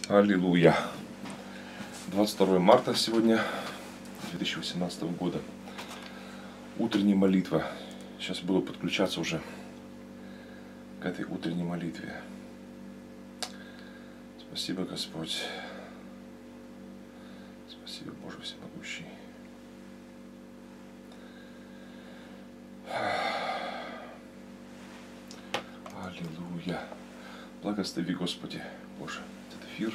Аллилуйя. 22 марта сегодня 2018 года. Утренняя молитва. Сейчас буду подключаться уже к этой утренней молитве. Спасибо, Господь. Спасибо, Боже всемогущий. Аллилуйя. Благослови, Господи, Боже, этот эфир.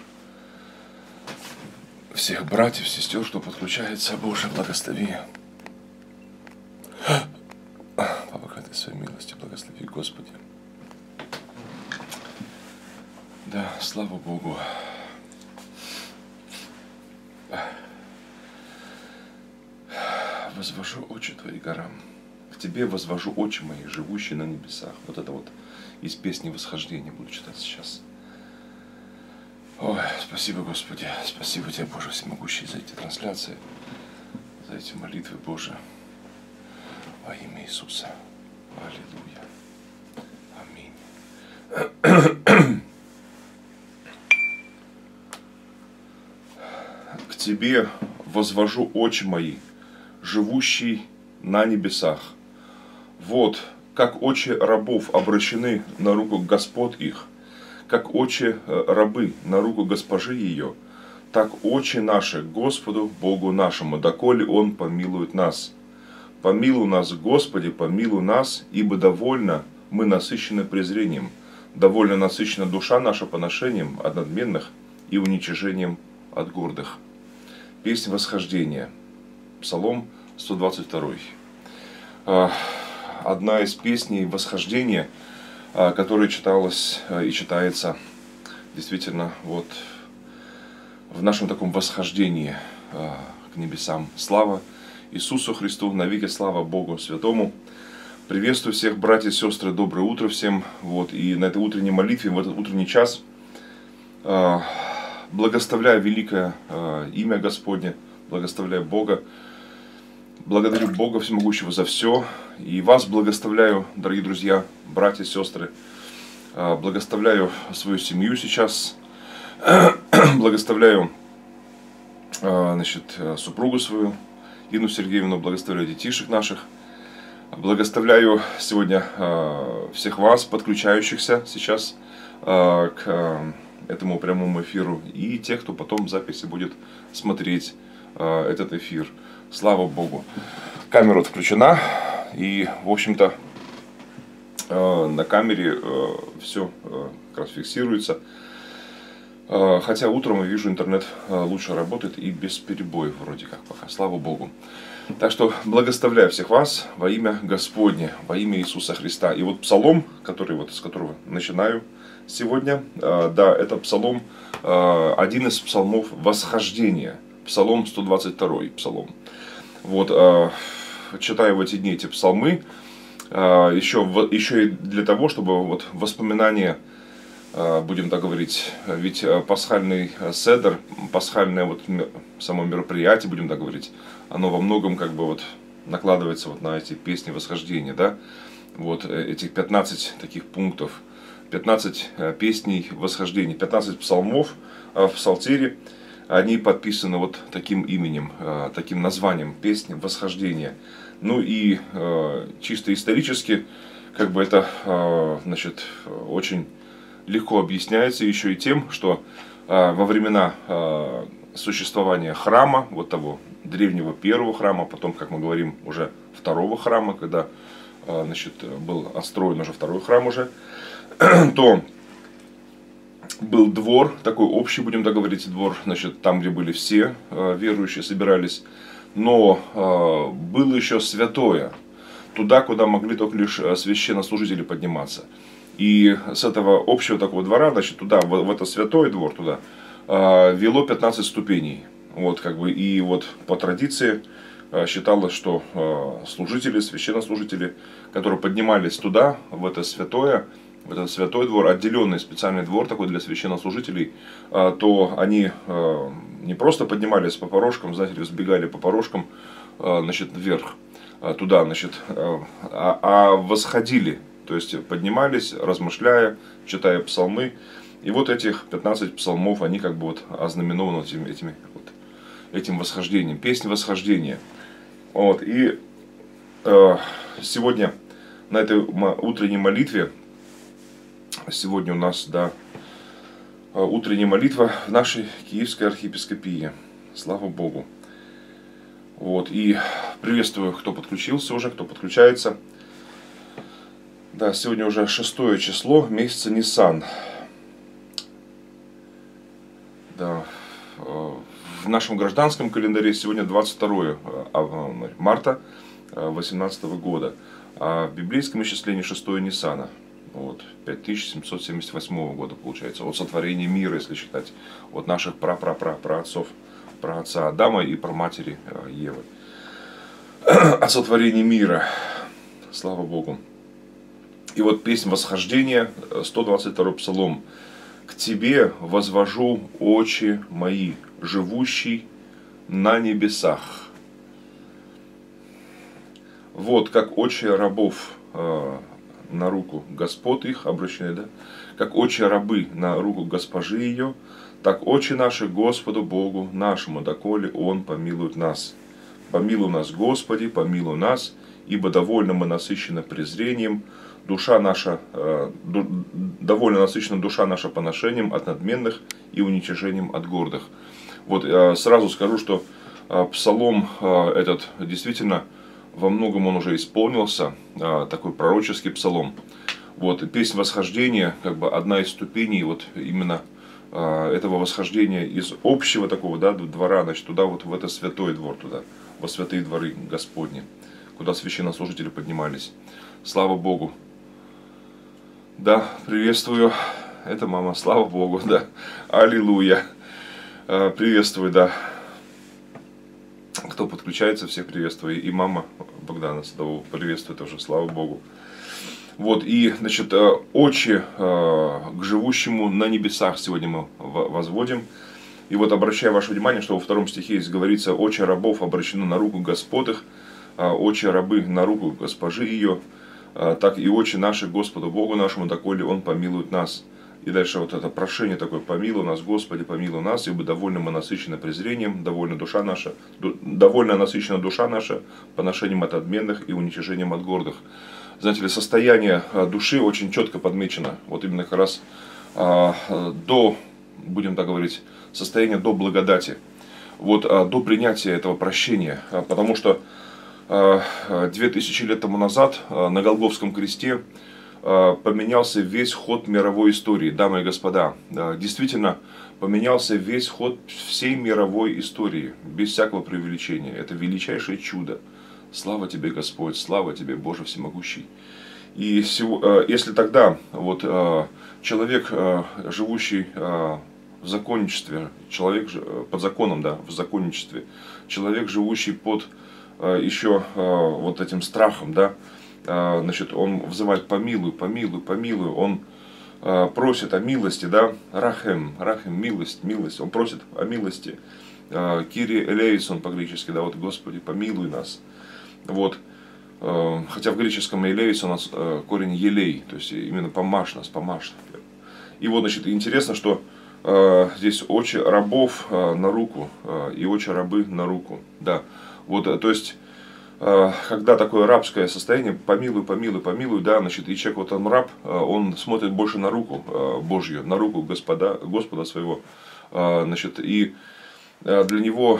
Всех братьев, сестер, кто подключается, Боже, благослови. По богатой своей милости благослови, Господи. Да, слава Богу. Возвожу очи Твои горам. К Тебе возвожу очи мои, живущие на небесах. Вот это вот из песни восхождения буду читать сейчас. Ой, спасибо, Господи. Спасибо Тебе, Боже всемогущий, за эти трансляции, за эти молитвы, Боже. Во имя Иисуса. Аллилуйя. Аминь. К Тебе возвожу очи мои, живущий на небесах. Вот, как очи рабов обращены на руку господ их, как очи рабы на руку госпожи ее, так очи наши к Господу Богу нашему, доколе Он помилует нас. Помилуй нас, Господи, помилуй нас, ибо довольно мы насыщены презрением, довольно насыщена душа наша поношением от надменных и уничижением от гордых. Песня восхождения. Псалом 122. Одна из песней восхождения, которая читалась и читается действительно вот в нашем таком восхождении к небесам. Слава Иисусу Христу, навеки слава Богу Святому. Приветствую всех, братья и сестры, доброе утро всем. Вот, и на этой утренней молитве, в этот утренний час, благословляю великое имя Господне, благословляю Бога. Благодарю Бога Всемогущего за все. И вас благословляю, дорогие друзья, братья и сестры. Благословляю свою семью сейчас. Благословляю супругу свою, Инну Сергеевну. Благословляю детишек наших. Благословляю сегодня всех вас, подключающихся сейчас к этому прямому эфиру. И тех, кто потом в записи будет смотреть этот эфир. Слава Богу. Камера включена. И, в общем-то, на камере все как раз фиксируется. Хотя утром я вижу, интернет лучше работает и без перебоев вроде как пока. Слава Богу. Так что благословляю всех вас во имя Господне, во имя Иисуса Христа. И вот псалом, с которого начинаю сегодня, да, это псалом, один из псалмов восхождения. Псалом 122 псалом. Вот, читаю в эти дни эти псалмы, еще и для того, чтобы вот воспоминания, будем так говорить, ведь пасхальный седер, пасхальное вот само мероприятие, будем так говорить, оно во многом как бы вот накладывается вот на эти песни восхождения, да, вот этих 15 таких пунктов, 15 песней восхождения, 15 псалмов в псалтире. Они подписаны вот таким именем, таким названием, песни восхождения. Ну и чисто исторически, как бы это, очень легко объясняется еще и тем, что во времена существования храма, вот того древнего первого храма, потом, как мы говорим, уже второго храма, когда, был отстроен уже второй храм уже, то был двор, такой общий, будем так говорить, двор, там, где были все верующие, собирались. Но было еще святое, туда, куда могли только лишь священнослужители подниматься. И с этого общего такого двора, туда, в это святое двор, туда, вело 15 ступеней. Вот, как бы, и вот по традиции считалось, что служители, священнослужители, которые поднимались туда, в это святое двор, отделенный специальный двор такой для священнослужителей, то они не просто поднимались по порожкам, знаете, взбегали по порожкам, вверх, туда, а восходили, то есть поднимались, размышляя, читая псалмы, И вот этих 15 псалмов, они как бы вот ознаменованы этим восхождением, песнь восхождения. Вот, и сегодня на этой утренней молитве, сегодня у нас, да, утренняя молитва в нашей Киевской архиепископии. Слава Богу. Вот, и приветствую, кто подключился уже, кто подключается. Да, сегодня уже 6 число месяца Нисан. Да, в нашем гражданском календаре сегодня 22 марта 2018 года, а в библейском исчислении 6 Нисана, вот, 5778 года получается, от сотворения мира, если считать, от наших праотцов, праотца Адама и праматери Евы, о сотворении мира, слава Богу. И вот песнь восхождения, 122 псалом. «К тебе возвожу очи мои, живущий на небесах». Вот как очи рабов на руку господ их обращены, да? Как очи рабы на руку госпожи ее, так очи наши Господу Богу нашему, доколе Он помилует нас. Помилуй нас, Господи, помилуй нас, ибо довольно мы насыщены презрением, душа наша, довольно насыщена душа наша поношением от надменных и уничижением от гордых. Вот сразу скажу, что псалом этот действительно во многом он уже исполнился, такой пророческий псалом. Вот, песнь восхождения, как бы одна из ступеней вот именно этого восхождения из общего такого, да, двора, значит, туда вот в этот святой двор, туда, во святые дворы Господни, куда священнослужители поднимались. Слава Богу. Да, приветствую. Это мама, слава Богу, да. Аллилуйя. Приветствую, да. Кто подключается, всех приветствую. И мама Богдана Садового приветствую тоже, слава Богу. Вот, и, значит, очи к живущему на небесах сегодня мы возводим. И вот обращаю ваше внимание, что во 2 стихе здесь говорится: очи рабов обращены на руку господ их, очи рабы на руку госпожи ее, так и очи наши Господу Богу нашему, доколе Он помилует нас. И дальше вот это прошение такое: помилуй нас, Господи, помилуй нас, ибо довольно мы насыщены презрением, довольно насыщена душа наша поношением от надменных и уничижением от гордых. Знаете ли, состояние души очень четко подмечено. Вот именно как раз до, будем так говорить, состояние до благодати. Вот до принятия этого прощения. Потому что 2000 лет тому назад на Голгофском кресте поменялся весь ход мировой истории, дамы и господа. Действительно, поменялся весь ход всей мировой истории, без всякого преувеличения. Это величайшее чудо. Слава тебе, Господь, слава тебе, Боже всемогущий. И если тогда вот человек, живущий в законничестве, человек под законом, да, в законничестве, человек, живущий под еще вот этим страхом, да, значит, он взывает: помилуй, помилуй, помилуй, он просит о милости, да, рахем, милость, милость, он просит о милости, кири элейсон по-гречески, да, вот, Господи, помилуй нас. Вот, хотя в греческом элейс у нас корень елей, то есть именно помажь нас, помажь. И вот, значит, интересно, что здесь очи рабов на руку и очи рабы на руку, да, вот, то есть когда такое рабское состояние: помилуй, помилуй, помилуй, да, значит, и человек, вот он раб, он смотрит больше на руку Божью, на руку Господа своего, значит, и для него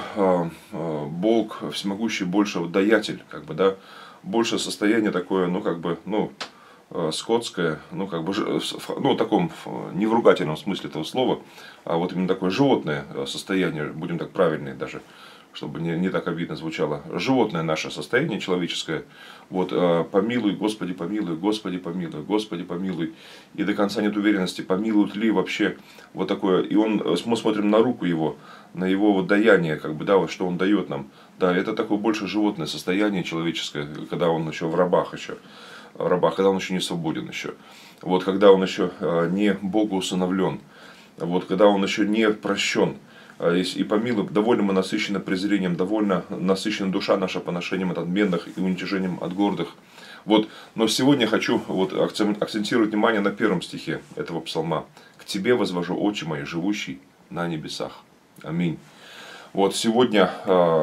Бог всемогущий больше даятель, как бы, да, больше состояние такое, ну, как бы, ну, скотское, ну, как бы, ну, в таком, не в ругательном смысле этого слова, а вот именно такое животное состояние, будем так правильные даже, чтобы не так обидно звучало, животное наше состояние человеческое, вот, помилуй, Господи, помилуй, Господи, помилуй, Господи, помилуй, и до конца нет уверенности, помилуют ли вообще, вот такое, и мы смотрим на руку его, на его вот даяние, как бы, да, вот что он дает нам, да, это такое больше животное состояние человеческое, когда он еще в рабах, когда он еще не свободен еще, вот, когда он еще не Богу усыновлен, вот, когда он еще не прощен. И помилуй, довольно мы насыщены презрением, довольно насыщена душа наша поношением от надменных и уничижением от гордых. Вот, но сегодня хочу вот акцентировать внимание на 1 стихе этого псалма. К Тебе возвожу очи мои, живущий на небесах. Аминь. Вот сегодня,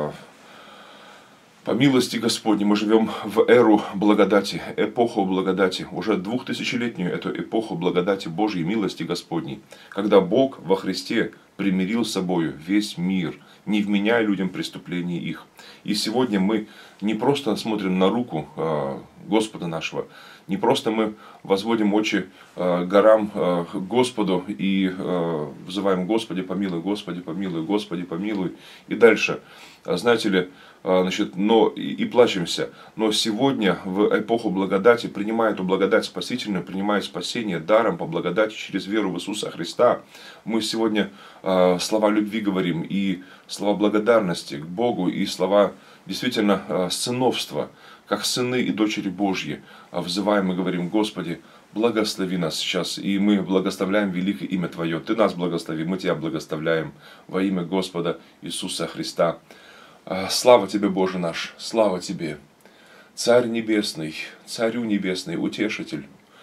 по милости Господней, мы живем в эру благодати, эпоху благодати, уже 2000-летнюю эту эпоху благодати Божьей, милости Господней, когда Бог во Христе примирил с собою весь мир, не вменяя людям преступлений их. И сегодня мы не просто смотрим на руку Господа нашего, не просто мы возводим очи горам Господу и взываем: Господи, помилуй, Господи, помилуй, Господи, помилуй. И дальше, знаете ли, значит, но и плачемся. Но сегодня, в эпоху благодати, принимая эту благодать спасительную, принимая спасение даром по благодати через веру в Иисуса Христа, мы сегодня слова любви говорим, и слова благодарности к Богу, и слова действительно сыновства, как сыны и дочери Божьи, взываем и говорим: Господи, благослови нас сейчас, и мы благословляем великое имя Твое. Ты нас благослови, мы Тебя благословляем во имя Господа Иисуса Христа. Слава Тебе, Боже наш, слава Тебе, Царь Небесный, Царю Небесный, Утешитель,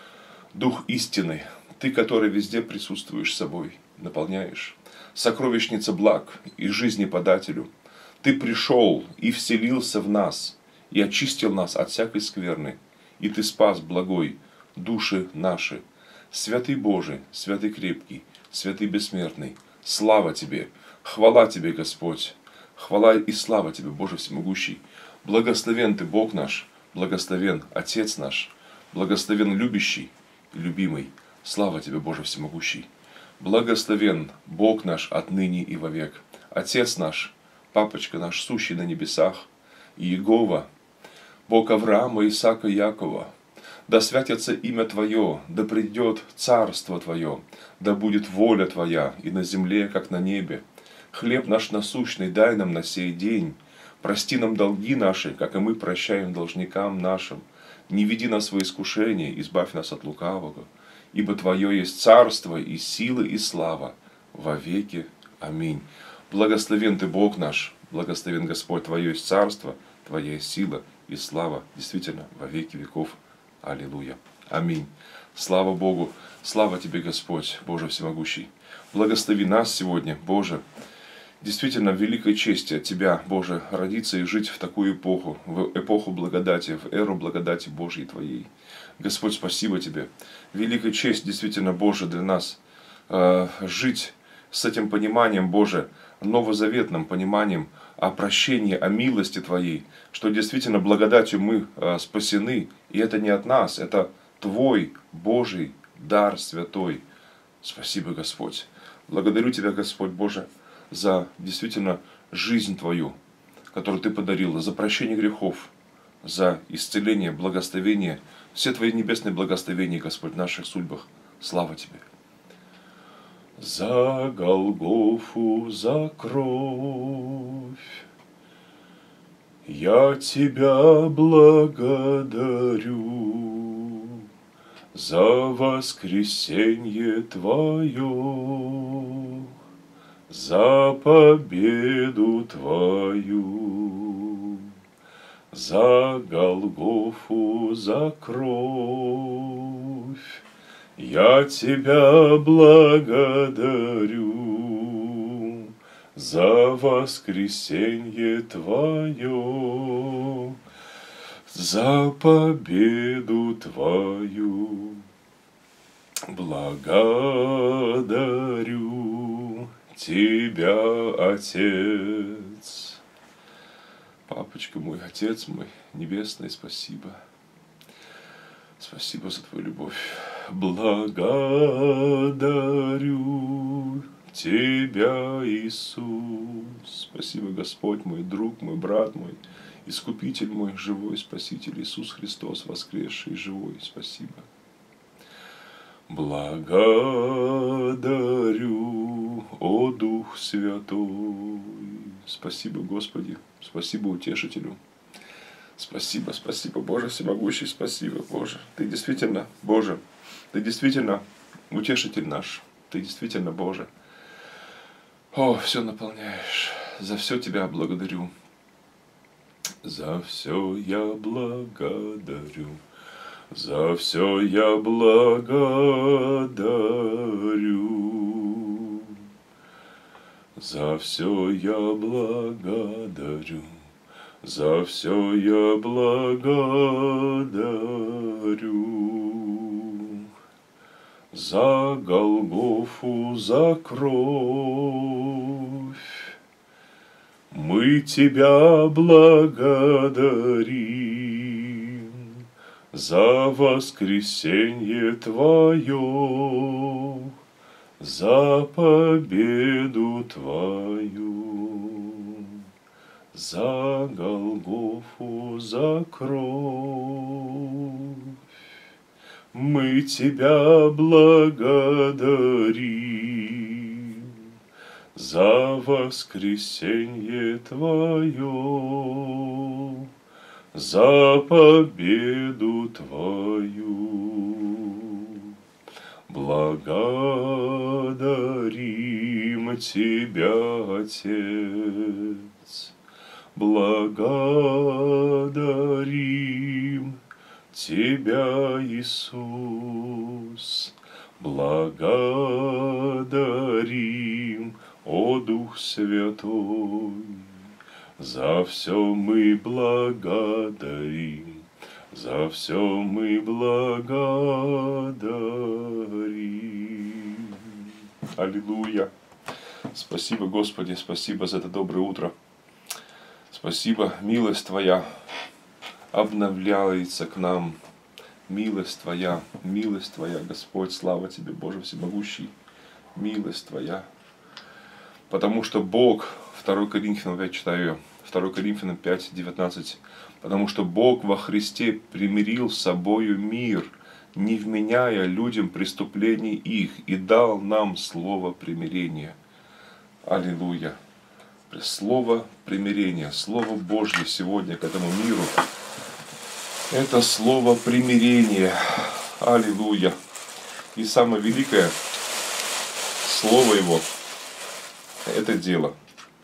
Дух истины, Ты, который везде присутствуешь с собой, наполняешь, сокровищница благ и жизни подателю. Ты пришел и вселился в нас, и очистил нас от всякой скверны, и Ты спас, благой, души наши. Святый Божий, святый крепкий, святый бессмертный, слава Тебе, хвала Тебе, Господь, хвала и слава Тебе, Боже всемогущий. Благословен Ты, Бог наш, благословен Отец наш, благословен любящий и любимый. Слава Тебе, Боже всемогущий. Благословен Бог наш отныне и вовек. Отец наш, Папочка наш, сущий на небесах, и Иегова, Бог Авраама, Исаака, Якова. Да святится имя Твое, да придет царство Твое, да будет воля Твоя и на земле, как на небе. Хлеб наш насущный дай нам на сей день. Прости нам долги наши, как и мы прощаем должникам нашим. Не веди нас во искушение, избавь нас от лукавого. Ибо Твое есть царство и сила и слава во веки. Аминь. Благословен Ты, Бог наш, благословен Господь, Твое есть царство, Твоя есть сила и слава, действительно, во веки веков. Аллилуйя. Аминь. Слава Богу, слава Тебе, Господь, Боже всемогущий. Благослови нас сегодня, Боже. Действительно, великой чести от Тебя, Боже, родиться и жить в такую эпоху, в эпоху благодати, в эру благодати Божьей Твоей. Господь, спасибо Тебе. Великая честь, действительно, Боже, для нас жить с этим пониманием, Боже, новозаветным пониманием о прощении, о милости Твоей, что действительно благодатью мы спасены, и это не от нас, это Твой Божий дар святой. Спасибо, Господь. Благодарю Тебя, Господь Боже, за действительно жизнь Твою, которую Ты подарила, за прощение грехов, за исцеление, благословение, все Твои небесные благословения, Господь, в наших судьбах. Слава Тебе. За Голгофу, за кровь я Тебя благодарю, за воскресенье Твое, за победу Твою, за Голгофу, за кровь. Я Тебя благодарю за воскресенье Твое, за победу Твою. Благодарю Тебя, Отец. Папочка мой, Отец мой, Небесный, спасибо. Спасибо за Твою любовь. Благодарю Тебя, Иисус. Спасибо, Господь мой, друг мой, брат мой, Искупитель мой, живой Спаситель Иисус Христос, воскресший и живой. Спасибо. Благодарю, о Дух Святой. Спасибо, Господи. Спасибо, Утешителю. Спасибо, спасибо, Боже всемогущий, спасибо, Боже. Ты действительно, Боже, Ты действительно утешитель наш. Ты действительно, Боже. О, все наполняешь. За все Тебя благодарю. За все я благодарю. За все я благодарю. За все я благодарю. За все я благодарю. За Голгофу, за кровь мы тебя благодарим. За воскресенье Твое, за победу Твою, за Голгофу, за кровь. Мы тебя благодарим за воскресенье Твое, за победу Твою. Благодарим Тебя, Отец, благодарим Тебя, Иисус, благодарим, о Дух Святой, за все мы благодарим, за все мы благодарим. Аллилуйя! Спасибо, Господи, спасибо за это доброе утро. Спасибо, милость Твоя обновляется к нам. Милость Твоя, Господь, слава Тебе, Боже всемогущий, милость Твоя. Потому что Бог, 2 Коринфянам, я читаю, 2 Коринфянам 5, 19, потому что Бог во Христе примирил с собою мир, не вменяя людям преступлений их, и дал нам слово примирения. Аллилуйя! Слово примирения, Слово Божье сегодня к этому миру. Это слово примирения. Аллилуйя. И самое великое слово Его – это дело.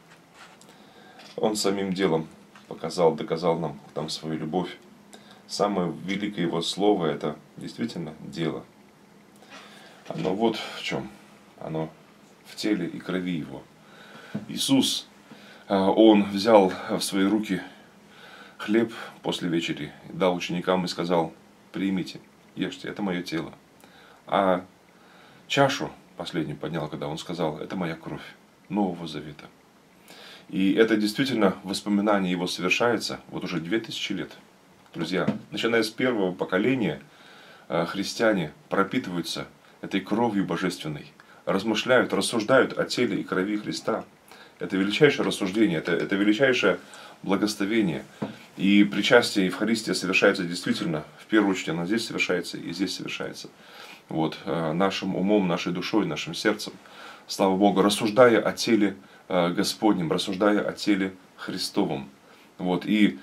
Он самим делом доказал нам свою любовь. Самое великое Его слово – это действительно дело. Оно вот в чем. Оно в теле и крови Его. Иисус, Он взял в свои руки хлеб после вечери, дал ученикам и сказал: примите, ешьте, это мое тело. А чашу последнюю поднял, когда он сказал: это моя кровь Нового Завета. И это действительно воспоминание его совершается вот уже 2000 лет. Друзья, начиная с первого поколения, христиане пропитываются этой кровью божественной, размышляют, рассуждают о теле и крови Христа. Это величайшее рассуждение, это величайшее благословение. И причастие, Евхаристия совершается действительно, в первую очередь она здесь совершается и здесь совершается. Вот, нашим умом, нашей душой, нашим сердцем, слава Богу, рассуждая о теле Господнем, рассуждая о теле Христовом. Вот, и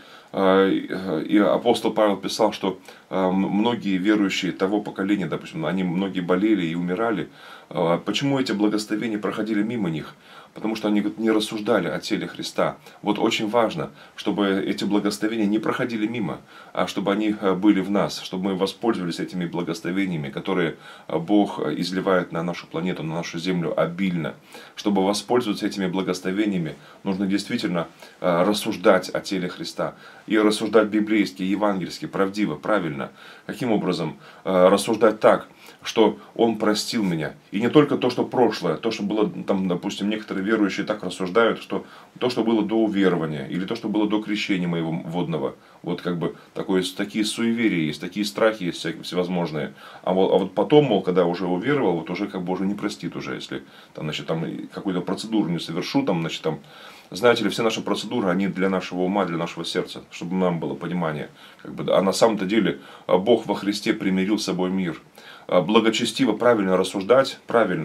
апостол Павел писал, что многие верующие того поколения, допустим, они многие болели и умирали. Почему эти благословения проходили мимо них? Потому что они не рассуждали о теле Христа. Вот очень важно, чтобы эти благословения не проходили мимо, а чтобы они были в нас, чтобы мы воспользовались этими благословениями, которые Бог изливает на нашу планету, на нашу землю обильно. Чтобы воспользоваться этими благословениями, нужно действительно рассуждать о теле Христа. И рассуждать библейски, евангельски, правдиво, правильно. Каким образом? Рассуждать так, что Он простил меня. И не только то, что прошлое, то, что было, там, допустим, некоторые верующие так рассуждают, что то, что было до уверования, или то, что было до крещения моего водного. Вот как бы такие суеверия есть, такие страхи есть всевозможные. А вот потом, мол, когда уже уверовал, вот уже как бы уже не простит уже, если там, значит, там какую-то процедуру не совершу, там, значит, там, знаете ли, все наши процедуры, они для нашего ума, для нашего сердца, чтобы нам было понимание. Как бы, а на самом-то деле Бог во Христе примирил с собой мир. Благочестиво, правильно рассуждать,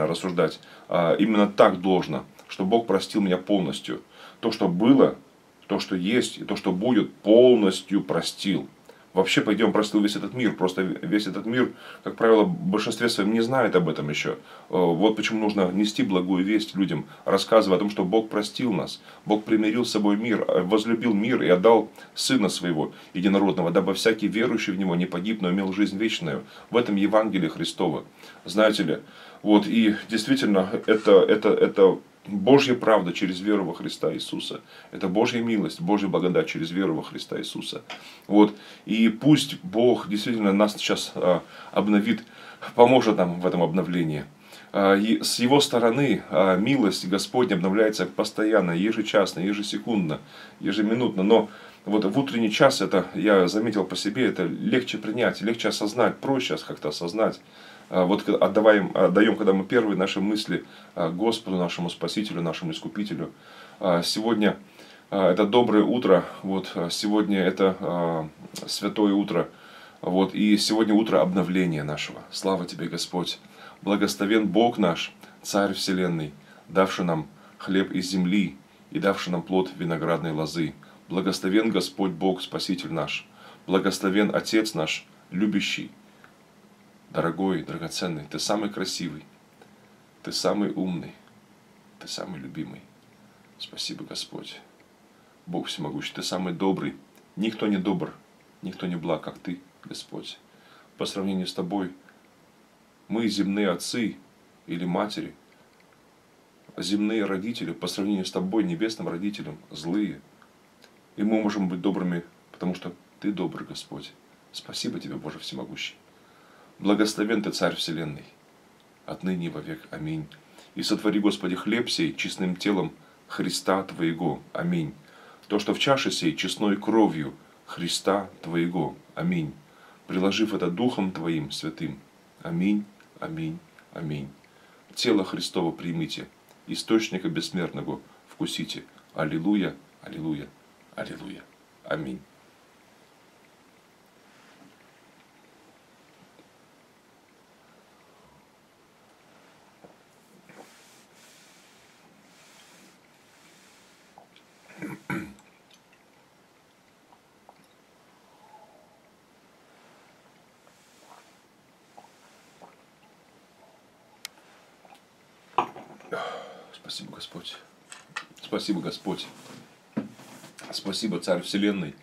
именно так должно, что Бог простил меня полностью. То, что было, то, что есть и то, что будет, полностью простил. Вообще пойдем простил весь этот мир. Просто весь этот мир, как правило, в большинстве своем не знает об этом еще. Вот почему нужно нести благую весть людям, рассказывая о том, что Бог простил нас. Бог примирил с собой мир, возлюбил мир и отдал Сына Своего Единородного, дабы всякий верующий в Него не погиб, но имел жизнь вечную. В этом Евангелие Христово. Знаете ли, вот и действительно это Божья правда через веру во Христа Иисуса. Это Божья милость, Божья благодать через веру во Христа Иисуса. Вот. И пусть Бог действительно нас сейчас обновит, поможет нам в этом обновлении. И с Его стороны милость Господня обновляется постоянно, ежечасно, ежесекундно, ежеминутно. Но вот в утренний час, это я заметил по себе, это легче принять, легче осознать, проще как-то осознать. Вот отдаем, когда мы первые наши мысли Господу, нашему Спасителю, нашему Искупителю. Сегодня это доброе утро, вот, сегодня это святое утро, вот, и сегодня утро обновления нашего. Слава Тебе, Господь! Благословен Бог наш, Царь Вселенной, давший нам хлеб из земли и давший нам плод виноградной лозы. Благословен Господь Бог, Спаситель наш. Благословен Отец наш, любящий. Дорогой, драгоценный, Ты самый красивый, Ты самый умный, Ты самый любимый. Спасибо, Господь. Бог всемогущий, Ты самый добрый. Никто не добр, никто не благ, как Ты, Господь. По сравнению с Тобой, мы земные отцы или матери, земные родители, по сравнению с Тобой, небесным родителем, злые. И мы можем быть добрыми, потому что Ты добрый, Господь. Спасибо Тебе, Боже всемогущий. Благословен Ты, Царь Вселенной, отныне и вовек. Аминь. И сотвори, Господи, хлеб сей честным телом Христа Твоего. Аминь. То, что в чаше сей честной кровью Христа Твоего. Аминь. Приложив это Духом Твоим святым. Аминь, аминь, аминь. Тело Христово примите, источника бессмертного вкусите. Аллилуйя, аллилуйя, аллилуйя. Аминь. Спасибо, Господь. Спасибо, Господь. Спасибо, Царь Вселенной.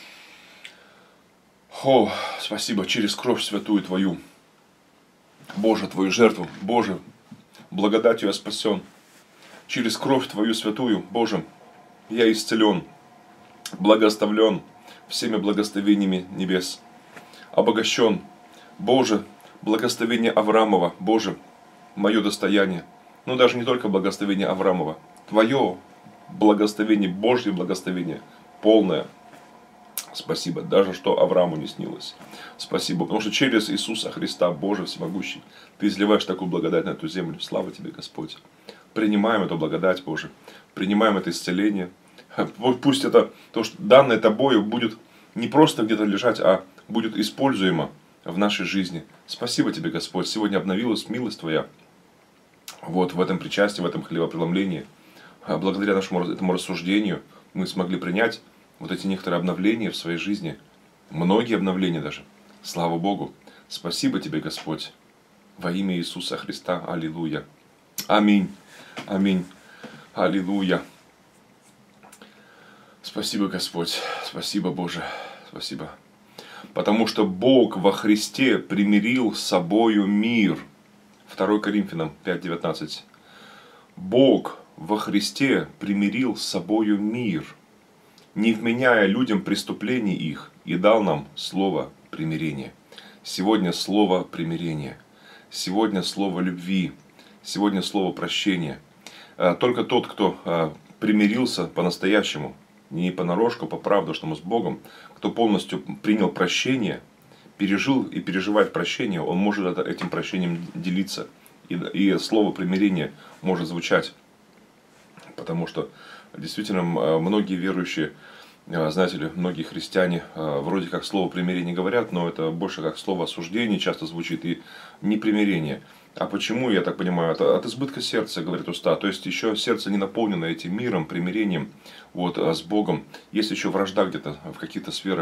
О, спасибо, через кровь святую Твою. Боже, Твою жертву. Боже, благодатью я спасен. Через кровь Твою святую, Боже, я исцелен, благословлен всеми благословениями небес. Обогащен. Боже, благословение Авраамова. Боже, мое достояние. Но даже не только благословение Авраамова. Твое благословение, Божье благословение полное. Спасибо. Даже что Аврааму не снилось. Спасибо. Потому что через Иисуса Христа, Боже всемогущий, Ты изливаешь такую благодать на эту землю. Слава Тебе, Господь. Принимаем эту благодать, Боже. Принимаем это исцеление. Пусть это, то, что данное Тобою, будет не просто где-то лежать, а будет используемо в нашей жизни. Спасибо Тебе, Господь. Сегодня обновилась милость Твоя. Вот в этом причастии, в этом хлебопреломлении, благодаря нашему этому рассуждению, мы смогли принять вот эти некоторые обновления в своей жизни. Многие обновления даже. Слава Богу. Спасибо Тебе, Господь. Во имя Иисуса Христа. Аллилуйя. Аминь. Аминь. Аллилуйя. Спасибо, Господь. Спасибо, Боже. Спасибо. Потому что Бог во Христе примирил с собою мир. 2 Коринфянам 5:19. Бог во Христе примирил с собою мир, не вменяя людям преступлений их, и дал нам слово примирения. Сегодня слово примирения. Сегодня слово любви. Сегодня слово прощения. Только тот, кто примирился по-настоящему, не понарошку, по правду, что мы с Богом, кто полностью принял прощение, пережил и переживает прощение, он может этим прощением делиться. И слово примирение может звучать. Потому что действительно многие верующие, знаете ли, многие христиане вроде как слово примирение говорят, но это больше как слово осуждение часто звучит и не примирение. А почему, я так понимаю, от избытка сердца, говорят уста. То есть еще сердце не наполнено этим миром, примирением вот, с Богом. Есть еще вражда где-то в каких-то сферах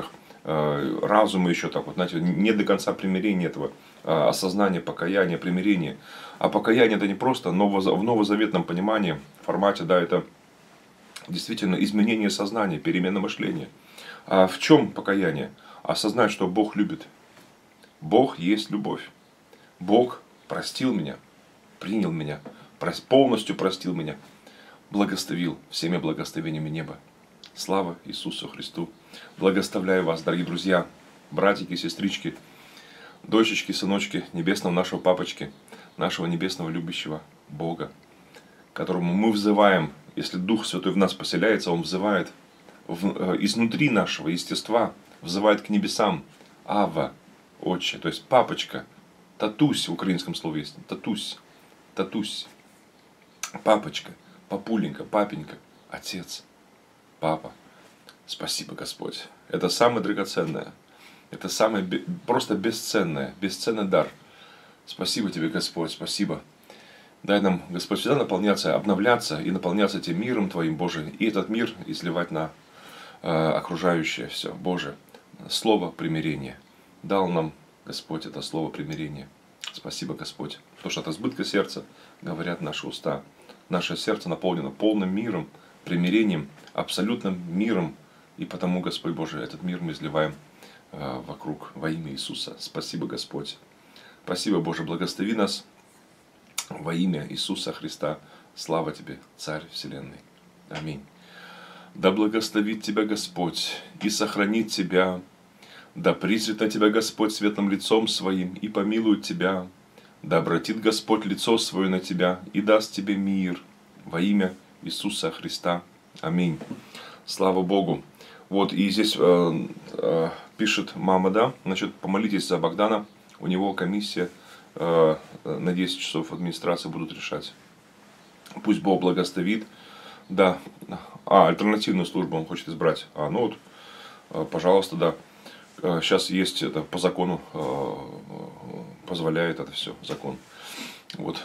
разума еще так вот, знаете, не до конца примирения этого, осознания, покаяния, примирения. А покаяние это не просто в новозаветном понимании, формате, да, это действительно изменение сознания, перемена мышления. А в чем покаяние? Осознать, что Бог любит. Бог есть любовь. Бог простил меня, принял меня, полностью простил меня, благословил всеми благословениями неба. Слава Иисусу Христу! Благословляю вас, дорогие друзья, братики, сестрички, дочечки, сыночки небесного нашего папочки, нашего небесного любящего Бога, которому мы взываем, если Дух Святой в нас поселяется, Он взывает изнутри нашего естества, взывает к небесам. Ава, Отче, то есть папочка, татусь в украинском слове есть, татусь, татусь, папочка, папуленька, папенька, отец, папа. Спасибо, Господь. Это самое драгоценное, это самое просто бесценный дар. Спасибо Тебе, Господь, спасибо. Дай нам, Господь, всегда наполняться, обновляться и наполняться тем миром Твоим, Боже, и этот мир изливать на окружающее все, Боже. Слово примирения. Дал нам, Господь, это слово примирения. Спасибо, Господь. Потому что от избытка сердца говорят наши уста. Наше сердце наполнено полным миром, примирением, абсолютным миром. И потому, Господь Боже, этот мир мы изливаем вокруг во имя Иисуса. Спасибо, Господь. Спасибо, Боже, благослови нас во имя Иисуса Христа. Слава Тебе, Царь Вселенной. Аминь. Да благословит Тебя Господь и сохранит Тебя. Да призрит на Тебя Господь светлым лицом Своим и помилует Тебя. Да обратит Господь лицо Свое на Тебя и даст Тебе мир во имя Иисуса Христа. Аминь. Слава Богу. Вот и здесь пишет мама, да, значит, помолитесь за Богдана. У него комиссия на 10 часов администрации будут решать. Пусть Бог благословит. Да. Альтернативную службу он хочет избрать. Ну вот, пожалуйста, да. Сейчас есть это по закону, позволяет это все, закон. Вот.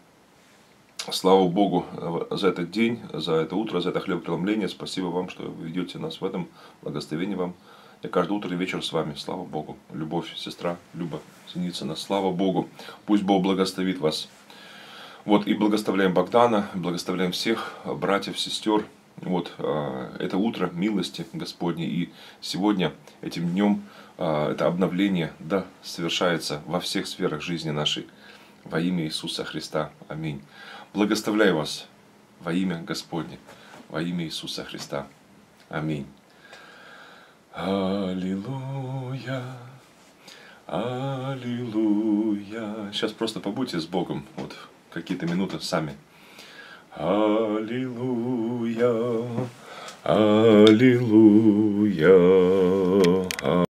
Слава Богу за этот день, за это утро, за это хлебопреломление. Спасибо вам, что вы ведете нас в этом. Благословение вам. Я каждое утро и вечер с вами. Слава Богу. Любовь, сестра Люба Синицына. Слава Богу. Пусть Бог благословит вас. Вот, и благословляем Богдана, благословляем всех братьев, сестер. Вот, это утро милости Господней. И сегодня, этим днем, это обновление, да, совершается во всех сферах жизни нашей. Во имя Иисуса Христа. Аминь. Благословляю вас во имя Господне, во имя Иисуса Христа. Аминь. Аллилуйя, аллилуйя. Сейчас просто побудьте с Богом, вот какие-то минуты сами. Аллилуйя, аллилуйя.